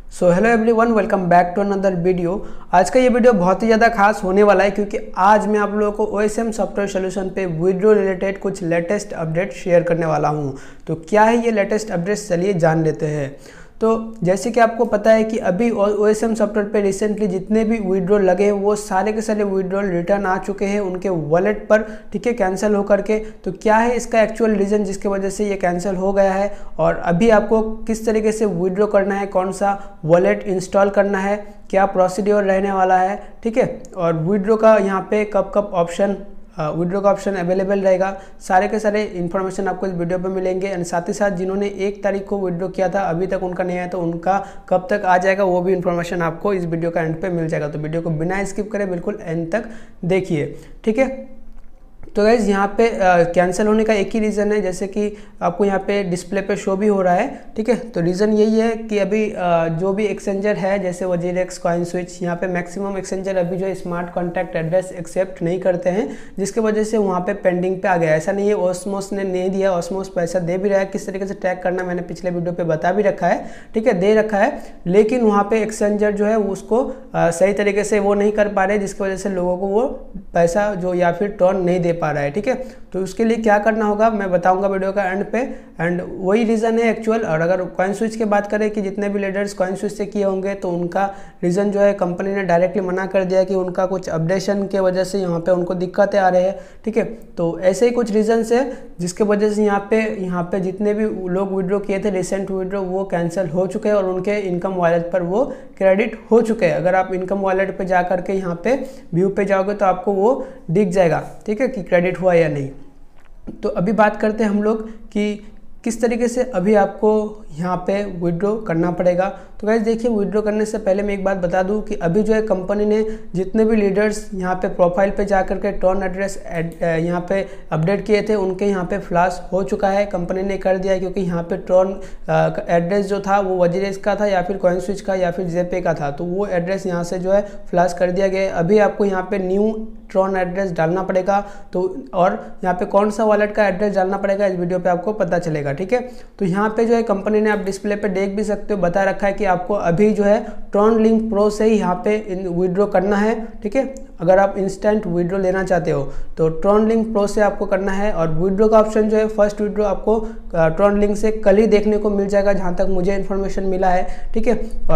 So hello everyone, welcome back to another video. आज का ये वीडियो बहुत ही ज़्यादा खास होने वाला है क्योंकि आज मैं आप लोगों को OSM सॉफ्टवेयर सॉल्यूशन पे विड्रो रिलेटेड कुछ लेटेस्ट अपडेट शेयर करने वाला हूँ। तो क्या है ये लेटेस्ट अपडेट्स, चलिए जान लेते हैं। तो जैसे कि आपको पता है कि अभी OSM सॉफ्टवेयर पे रिसेंटली जितने भी विड्रॉल लगे हैं वो सारे के सारे विड्रॉल रिटर्न आ चुके हैं उनके वॉलेट पर, ठीक है, कैंसिल हो करके। तो क्या है इसका एक्चुअल रीज़न जिसके वजह से ये कैंसिल हो गया है और अभी आपको किस तरीके से विड्रॉ करना है, कौन सा वॉलेट इंस्टॉल करना है, क्या प्रोसीड्योर रहने वाला है, ठीक है, और विड्रॉ का यहाँ पे कब कब ऑप्शन विड्रॉ का ऑप्शन अवेलेबल रहेगा, सारे के सारे इन्फॉर्मेशन आपको इस वीडियो पे मिलेंगे। एंड साथ ही साथ जिन्होंने 1 तारीख को विड्रॉ किया था अभी तक उनका नहीं आया तो उनका कब तक आ जाएगा वो भी इन्फॉर्मेशन आपको इस वीडियो का एंड पे मिल जाएगा। तो वीडियो को बिना स्किप करें बिल्कुल एंड तक देखिए, ठीक है। तो गाइज यहाँ पे कैंसिल होने का एक ही रीज़न है, जैसे कि आपको यहाँ पे डिस्प्ले पे शो भी हो रहा है, ठीक है। तो रीज़न यही है कि अभी जो भी एक्सचेंजर है जैसे वजीरेक्स, कॉइन स्विच, यहाँ पे मैक्सिमम एक्सचेंजर अभी जो है स्मार्ट कॉन्टैक्ट एड्रेस एक्सेप्ट नहीं करते हैं, जिसके वजह से वहाँ पे पेंडिंग पे आ गया। ऐसा नहीं है ऑस्मोस ने नहीं दिया, ऑस्मोस पैसा दे भी रहा है, किस तरीके से ट्रैक करना मैंने पिछले वीडियो पर बता भी रखा है, ठीक है, दे रखा है, लेकिन वहाँ पर एक्सचेंजर जो है उसको सही तरीके से वो नहीं कर पा रहे, जिसकी वजह से लोगों को वो पैसा जो या फिर टर्न नहीं दे पा रहा है, ठीक है। तो उसके लिए क्या करना होगा मैं बताऊंगा वीडियो का एंड पे, एंड वही रीज़न है एक्चुअल। और अगर कॉइन स्विच की बात करें कि जितने भी लीडर्स कॉइन स्विच से किए होंगे तो उनका रीज़न जो है कंपनी ने डायरेक्टली मना कर दिया कि उनका कुछ अपडेशन के वजह से यहाँ पे उनको दिक्कतें आ रही है, ठीक है। तो ऐसे ही कुछ रीजन्स है जिसके वजह से यहाँ पे जितने भी लोग विड्रॉ किए थे रिसेंट विड्रॉ वो कैंसिल हो चुके हैं और उनके इनकम वॉलेट पर वो क्रेडिट हो चुके हैं। अगर आप इनकम वॉलेट पे जा करके यहाँ पे व्यू पे जाओगे तो आपको वो दिख जाएगा, ठीक है, कि क्रेडिट हुआ या नहीं। तो अभी बात करते हैं हम लोग कि किस तरीके से अभी आपको यहाँ पे विड्रॉ करना पड़ेगा। तो गाइस देखिए, विड्रॉ करने से पहले मैं एक बात बता दूं कि अभी जो है कंपनी ने जितने भी लीडर्स यहाँ पे प्रोफाइल पे जा करके टर्न एड्रेस यहाँ पे अपडेट किए थे उनके यहाँ पे फ्लैश हो चुका है, कंपनी ने कर दिया है, क्योंकि यहाँ पे टर्न एड्रेस जो था वो वजीरेक्स का था या फिर कॉइन स्विच का या फिर जेपे का था, तो वो एड्रेस यहाँ से जो है फ्लैश कर दिया गया है। अभी आपको यहाँ पे न्यू ट्रॉन एड्रेस डालना पड़ेगा, तो और यहाँ पे कौन सा वॉलेट का एड्रेस डालना पड़ेगा इस वीडियो पे आपको पता चलेगा, ठीक है। तो यहाँ पे जो है कंपनी ने आप डिस्प्ले पे देख भी सकते हो, बता रखा है कि आपको अभी जो है ट्रॉन लिंक प्रो से ही यहाँ पे विड्रॉ करना है, ठीक है। अगर आप इंस्टेंट विड्रॉ लेना चाहते हो तो ट्रॉन लिंक प्रो से आपको करना है। और विड्रॉ का ऑप्शन जो है फर्स्ट विड्रॉ आपको ट्रॉन लिंक से कल ही देखने को मिल जाएगा जहाँ तक मुझे इन्फॉर्मेशन मिला है, ठीक है।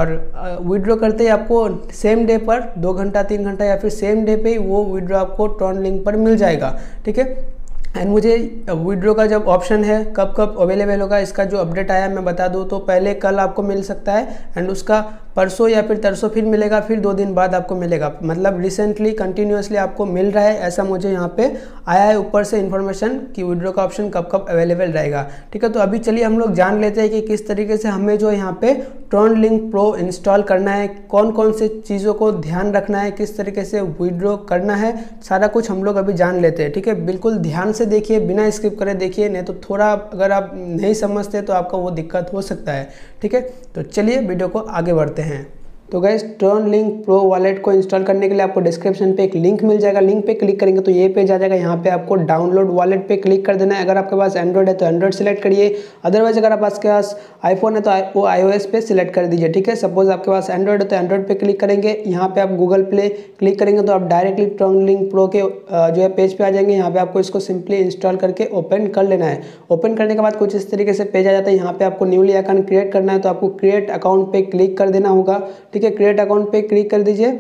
और विड्रॉ करते ही आपको सेम डे पर 2 घंटा 3 घंटा या फिर सेम डे पे ही वो विड्रॉ आपको ट्रॉन लिंक पर मिल जाएगा, ठीक है। एंड मुझे विड्रॉ का जब ऑप्शन है कब कब अवेलेबल होगा इसका जो अपडेट आया मैं बता दूं, तो पहले कल आपको मिल सकता है एंड उसका परसों या फिर तरसों फिर मिलेगा, फिर 2 दिन बाद आपको मिलेगा। मतलब रिसेंटली कंटिन्यूसली आपको मिल रहा है, ऐसा मुझे यहाँ पे आया है ऊपर से इन्फॉर्मेशन कि विड्रॉ का ऑप्शन कब कब अवेलेबल रहेगा, ठीक है। तो अभी चलिए हम लोग जान लेते हैं कि किस तरीके से हमें जो यहाँ पे ट्रॉन लिंक प्रो इंस्टॉल करना है, कौन कौन से चीज़ों को ध्यान रखना है, किस तरीके से विड्रॉ करना है, सारा कुछ हम लोग अभी जान लेते हैं, ठीक है। बिल्कुल ध्यान से देखिए, बिना स्किप करे देखिए, नहीं तो थोड़ा अगर आप नहीं समझते तो आपका वो दिक्कत हो सकता है, ठीक है। तो चलिए वीडियो को आगे बढ़ते हैं। तो guys, Tron link pro wallet को इंस्टॉल करने के लिए आपको डिस्क्रिप्शन पे एक लिंक मिल जाएगा, लिंक पे क्लिक करेंगे तो ये पेज आ जाएगा। यहाँ पे आपको डाउनलोड वॉलेट पे क्लिक कर देना है। अगर आपके पास एंड्रॉइड है तो एंड्रॉइड सेलेक्ट करिए, अदरवाइज अगर आपके पास आईफोन है तो वो iOS पे सिलेक्ट कर दीजिए, ठीक है। सपोज आपके पास एंड्रॉइड है तो एंड्रॉइड पे क्लिक करेंगे, यहाँ पे आप गूगल प्ले क्लिक करेंगे तो आप डायरेक्टली ट्रॉन लिंक प्रो के जो है पेज पे आ जाएंगे। यहाँ पे आपको इसको सिंपली इंस्टॉल करके ओपन कर लेना है। ओपन करने के बाद कुछ इस तरीके से पेज आ जाता है। यहाँ पे आपको न्यूली अकाउंट क्रिएट करना है तो आपको क्रिएट अकाउंट पे क्लिक कर देना होगा, ठीक है। क्रिएट अकाउंट पे क्लिक कर दीजिए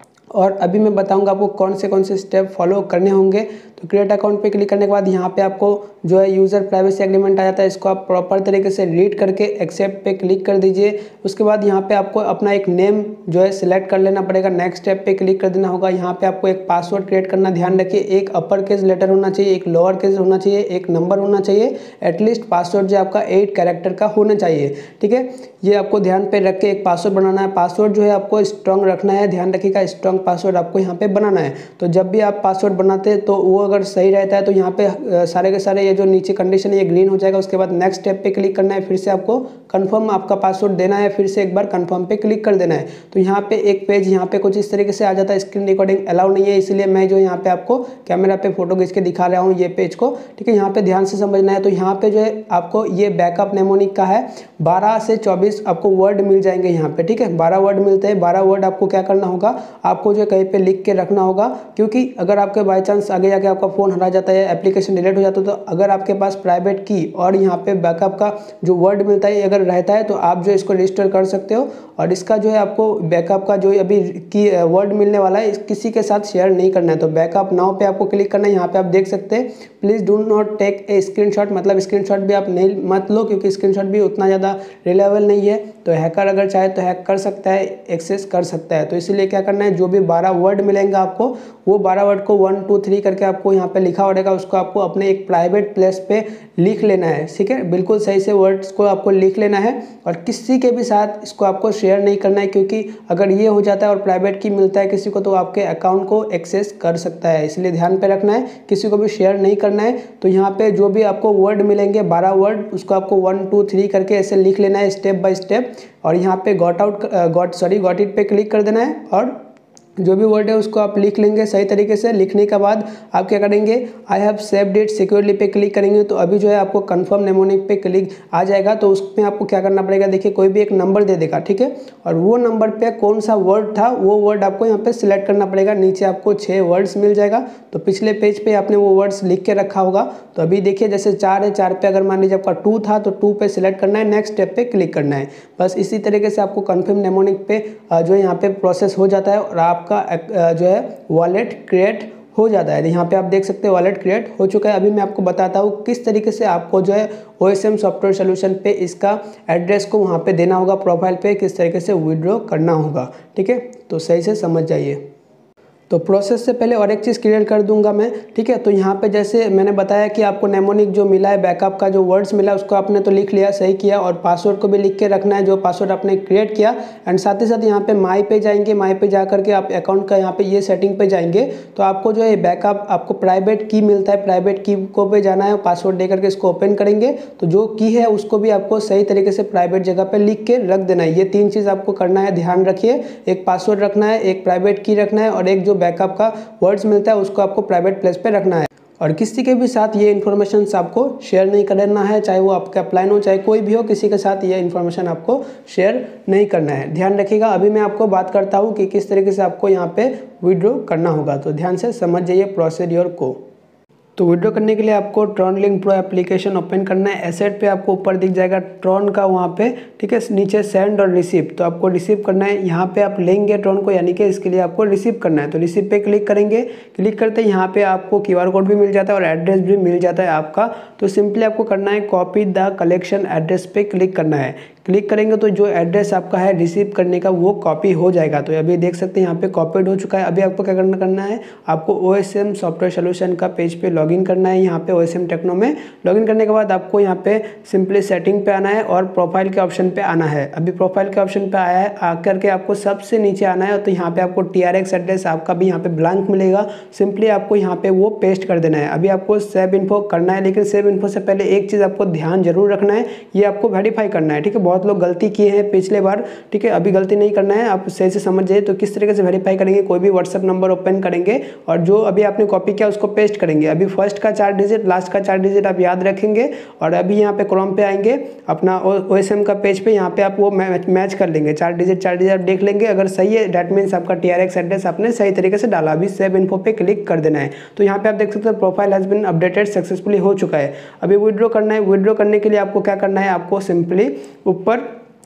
और अभी मैं बताऊंगा आपको कौन से स्टेप फॉलो करने होंगे। तो क्रिएट अकाउंट पे क्लिक करने के बाद यहाँ पे आपको जो है यूज़र प्राइवेसी एग्रीमेंट आ जाता है, इसको आप प्रॉपर तरीके से रीड करके एक्सेप्ट पे क्लिक कर दीजिए। उसके बाद यहाँ पे आपको अपना एक नेम जो है सिलेक्ट कर लेना पड़ेगा, नेक्स्ट स्टेप पे क्लिक कर देना होगा। यहाँ पे आपको एक पासवर्ड क्रिएट करना, ध्यान रखिए एक अपर केस लेटर होना चाहिए, एक लोअर केस होना चाहिए, एक नंबर होना चाहिए, एटलीस्ट पासवर्ड जो आपका 8 कैरेक्टर का होना चाहिए, ठीक है। ये आपको ध्यान पे रख के एक पासवर्ड बनाना है। पासवर्ड जो है आपको स्ट्रॉन्ग रखना है, ध्यान रखिएगा स्ट्रॉन्ग पासवर्ड आपको यहाँ पे बनाना है। तो जब भी आप पासवर्ड बनाते हैं तो वो अगर सही रहता है तो यहाँ पे सारे के सारे ये जो नीचे कंडीशन है ये ग्रीन हो जाएगा। उसके बाद नेक्स्ट स्टेप पे क्लिक करना है, फिर से आपको कंफर्म आपका पासवर्ड देना है, फिर से एक बार कंफर्म पे क्लिक कर देना है। तो यहाँ पे एक पेज यहाँ पे कुछ इस तरीके से आ जाता है। स्क्रीन रिकॉर्डिंग अलाउ नहीं है, इसलिए मैं जो यहाँ पे आपको कैमरा पे फोटो खींच के दिखा रहा हूँ ये पेज को, ठीक है। यहाँ पे ध्यान से समझना है। तो यहाँ पे जो है आपको ये बैकअप नेमोनिक का है 12 से 24 आपको वर्ड मिल जाएंगे यहाँ पे, ठीक है। 12 वर्ड मिलते हैं। 12 वर्ड आपको क्या करना होगा, आपको जो कहीं पे लिख के रखना होगा, क्योंकि अगर आपके बाई चांस आगे जाके आपका फ़ोन हरा जाता है, एप्लीकेशन डिलीट हो जाता है, तो अगर आपके पास प्राइवेट की और यहाँ पे बैकअप का जो वर्ड मिलता है अगर रहता है तो आप जो इसको रजिस्टर कर सकते हो। और इसका जो है आपको बैकअप का जो अभी की वर्ड मिलने वाला है किसी के साथ शेयर नहीं करना है। तो बैकअप नाउ पे आपको क्लिक करना है। यहाँ पे आप देख सकते हैं please do not take a screenshot, मतलब स्क्रीनशॉट भी आप नहीं मत लो, क्योंकि स्क्रीनशॉट भी उतना ज़्यादा रिलायबल नहीं है। तो हैकर अगर चाहे तो हैक कर सकता है, एक्सेस कर सकता है। तो इसीलिए क्या करना है, जो भी 12 वर्ड मिलेंगे आपको, वो 12 वर्ड को 1 2 3 करके आपको यहाँ पे लिखा रहेगा, उसको आपको अपने एक प्राइवेट प्लेस पे लिख लेना है, ठीक है। बिल्कुल सही से वर्ड्स को आपको लिख लेना है और किसी के भी साथ इसको आपको शेयर नहीं करना है, क्योंकि अगर ये हो जाता है और प्राइवेट की मिलता है किसी को तो आपके अकाउंट को एक्सेस कर सकता है। इसलिए ध्यान पे रखना है, किसी को भी शेयर नहीं करना है। तो यहाँ पे जो भी आपको वर्ड मिलेंगे 12 वर्ड, उसको आपको 1 2 3 करके ऐसे लिख लेना है स्टेप बाय स्टेप। और यहाँ पे गॉट इट पे क्लिक कर देना है और जो भी वर्ड है उसको आप लिख लेंगे सही तरीके से। लिखने के बाद आप क्या करेंगे, I have saved it securely पे क्लिक करेंगे। तो अभी जो है आपको कंफर्म नेमोनिक पे क्लिक आ जाएगा। तो उसमें आपको क्या करना पड़ेगा, देखिए कोई भी एक नंबर दे देगा, ठीक है। और वो नंबर पे कौन सा वर्ड था वो वर्ड आपको यहाँ पे सिलेक्ट करना पड़ेगा। नीचे आपको 6 वर्ड्स मिल जाएगा। तो पिछले पेज पे आपने वो वर्ड्स लिख के रखा होगा। तो अभी देखिए जैसे 4 है, 4 पे अगर मान लीजिए आपका 2 था तो 2 पे सिलेक्ट करना है, नेक्स्ट स्टेप पे क्लिक करना है। बस इसी तरीके से आपको कंफर्म नेमोनिक पे जो है यहाँ पे प्रोसेस हो जाता है और आपका जो है वॉलेट क्रिएट हो जाता है। यहाँ पे आप देख सकते हैं वॉलेट क्रिएट हो चुका है। अभी मैं आपको बताता हूँ किस तरीके से आपको जो है OSM सॉफ्टवेयर सोल्यूशन पे इसका एड्रेस को वहाँ पे देना होगा, प्रोफाइल पे किस तरीके से विड्रॉ करना होगा, ठीक है। तो सही से समझ जाइए। तो प्रोसेस से पहले और एक चीज़ क्लियर कर दूंगा मैं, ठीक है। तो यहाँ पे जैसे मैंने बताया कि आपको नेमोनिक जो मिला है, बैकअप का जो वर्ड्स मिला उसको आपने तो लिख लिया, सही किया। और पासवर्ड को भी लिख के रखना है जो पासवर्ड आपने क्रिएट किया। एंड साथ ही साथ यहाँ पे माई पे जाएंगे, माई पे जा करके आप अकाउंट का यहाँ पे ये सेटिंग पे जाएंगे तो आपको जो है बैकअप आपको प्राइवेट की मिलता है, प्राइवेट की को पे जाना है, पासवर्ड दे करके इसको ओपन करेंगे। तो जो की है उसको भी आपको सही तरीके से प्राइवेट जगह पे लिख के रख देना है। ये 3 चीज़ आपको करना है, ध्यान रखिए। एक पासवर्ड रखना है, एक प्राइवेट की रखना है और एक जो बैकअप का वर्ड्स मिलता है उसको आपको प्राइवेट प्लेस पे रखना है। और किसी के भी साथ ये इन्फॉर्मेशन आपको शेयर नहीं करना है, चाहे वो आपका अपलाइन हो चाहे कोई भी हो, किसी के साथ ये इन्फॉर्मेशन आपको शेयर नहीं करना है, ध्यान रखिएगा। अभी मैं आपको बात करता हूँ कि किस तरीके से आपको यहाँ पे विड्रॉ करना होगा। तो ध्यान से समझ जाइए प्रोसीड्योर को। तो विड्रॉ करने के लिए आपको Tron link pro application open करना है। एसेट पे आपको ऊपर दिख जाएगा ट्रॉन का वहाँ पे, ठीक है। नीचे सेंड और रिसीव, तो आपको रिसीव करना है। यहाँ पे आप लेंगे ट्रॉन को, यानी कि इसके लिए आपको रिसीव करना है। तो रिसीव पे क्लिक करेंगे। क्लिक करते ही यहाँ पे आपको QR कोड भी मिल जाता है और एड्रेस भी मिल जाता है आपका। तो सिंपली आपको करना है कॉपी द कलेक्शन एड्रेस पे क्लिक करना है। क्लिक करेंगे तो जो एड्रेस आपका है रिसीव करने का वो कॉपी हो जाएगा। तो अभी देख सकते हैं यहाँ पे कॉपीड हो चुका है। अभी आपको क्या करना है, आपको OSM सॉफ्टवेयर सोल्यूशन का पेज पे लॉगिन करना है। यहाँ पे OSM टेक्नो में लॉगिन करने के बाद आपको यहाँ पे सिंपली सेटिंग पे आना है और प्रोफाइल के ऑप्शन पे आना है। अभी प्रोफाइल के ऑप्शन पे आया है, आकर के आपको सबसे नीचे आना है। तो यहाँ पे आपको TRX एड्रेस आपका भी यहाँ पे ब्लैंक मिलेगा, सिंपली आपको यहाँ पे वो पेस्ट कर देना है। अभी आपको सेव इन्फो करना है, लेकिन सेव इन्फो से पहले एक चीज़ आपको ध्यान जरूर रखना है, ये आपको वेरीफाई करना है, ठीक है। बहुत लोग गलती किए हैं पिछले बार, ठीक है। अभी गलती नहीं करना है, आप सही से समझ जाइए। तो किस तरीके से वेरीफाई करेंगे, कोई भी व्हाट्सएप नंबर ओपन करेंगे और जो अभी आपने कॉपी किया उसको पेस्ट करेंगे। अभी फर्स्ट का 4 डिजिट, लास्ट का 4 डिजिट आप याद रखेंगे। और अभी यहाँ पे क्रोम पे आएंगे, अपना OSM का पेज पे, यहाँ पे आप वो मैच कर लेंगे। 4 डिजिट आप देख लेंगे, अगर सही है दैट मीन्स आपका TRX एड्रेस आपने सही तरीके से डाला। अभी सेव इन्फो पे क्लिक कर देना है। तो यहाँ पे आप देख सकते हैं profile has been updated successfully हो चुका है। अभी विड्रॉ करना है। विड्रॉ करने के लिए आपको क्या करना है, आपको सिंपली ऊपर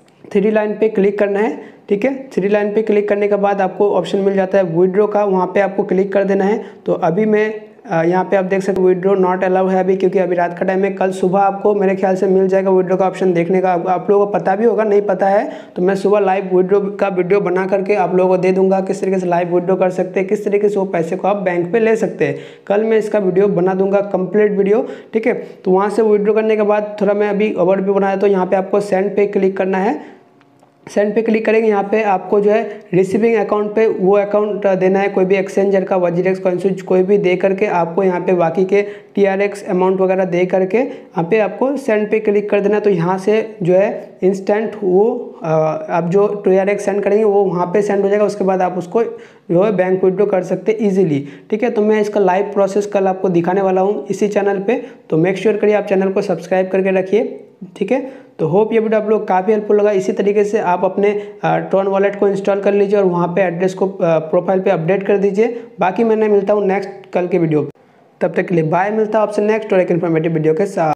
3 लाइन पे क्लिक करना है, ठीक है। 3 लाइन पे क्लिक करने के बाद आपको ऑप्शन मिल जाता है विड्रॉ का, वहाँ पे आपको क्लिक कर देना है। तो अभी मैं यहाँ पे आप देख सकते हो विड्रॉ नॉट अलाउ है अभी, क्योंकि अभी रात का टाइम है। कल सुबह आपको मेरे ख्याल से मिल जाएगा विड्रॉ का ऑप्शन देखने का। आप लोगों को पता भी होगा, नहीं पता है तो मैं सुबह लाइव विड्रॉ का वीडियो बना करके आप लोगों को दे दूंगा, किस तरीके से लाइव विड्रॉ कर सकते हैं, किस तरीके से वो पैसे को आप बैंक पे ले सकते हैं। कल मैं इसका वीडियो बना दूंगा, कंप्लीट वीडियो, ठीक है। तो वहाँ से विड्रॉ करने के बाद थोड़ा मैं अभी ओवरव्यू बनाया, तो यहाँ पे आपको सेंड पे क्लिक करना है। सेंड पे क्लिक करेंगे, यहाँ पे आपको जो है रिसीविंग अकाउंट पे वो अकाउंट देना है, कोई भी एक्सचेंजर का, वजीरेक्स, कॉइनस्विच, कोई भी दे करके आपको यहाँ पे बाकी के TRX अमाउंट वगैरह दे करके यहाँ पे आपको सेंड पे क्लिक कर देना। तो यहाँ से जो है इंस्टेंट वो आप जो TRX सेंड करेंगे वो वहाँ पे सेंड हो जाएगा। उसके बाद आप उसको जो है बैंक विड्रॉ कर सकते हैं ईजिली। ठीक है, तो मैं इसका लाइव प्रोसेस कल आपको दिखाने वाला हूँ इसी चैनल पे, तो मेक श्योर करिए आप चैनल को सब्सक्राइब करके रखिए। ठीक है, तो होप ये वीडियो आप लोग काफ़ी हेल्पफुल लगा। इसी तरीके से आप अपने ट्रॉन वॉलेट को इंस्टॉल कर लीजिए और वहाँ पे एड्रेस को प्रोफाइल पे अपडेट कर दीजिए। बाकी मैं मिलता हूँ नेक्स्ट कल के वीडियो, तब तक के लिए बाय। मिलता हूँ आपसे नेक्स्ट और एक इन्फॉर्मेटिव वीडियो के साथ।